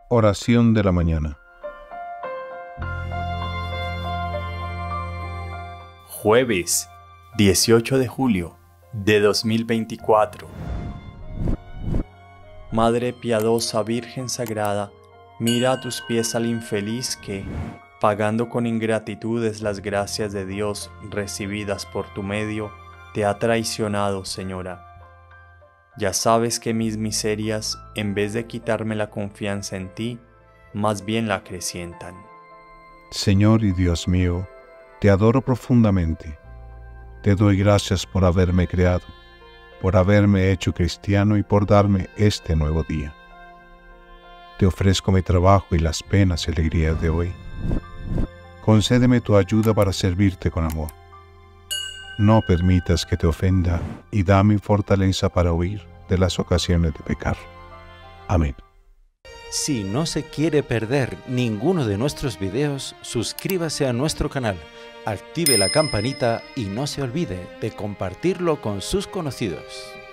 Oración de la mañana. Jueves, 18 de julio de 2024. Madre piadosa, Virgen Sagrada, mira a tus pies al infeliz que, pagando con ingratitudes las gracias de Dios recibidas por tu medio, te ha traicionado, Señora. Ya sabes que mis miserias, en vez de quitarme la confianza en ti, más bien la acrecientan. Señor y Dios mío, te adoro profundamente. Te doy gracias por haberme creado, por haberme hecho cristiano y por darme este nuevo día. Te ofrezco mi trabajo y las penas y alegrías de hoy. Concédeme tu ayuda para servirte con amor. No permitas que te ofenda y dame fortaleza para huir de las ocasiones de pecar. Amén. Si no se quiere perder ninguno de nuestros videos, suscríbase a nuestro canal, active la campanita y no se olvide de compartirlo con sus conocidos.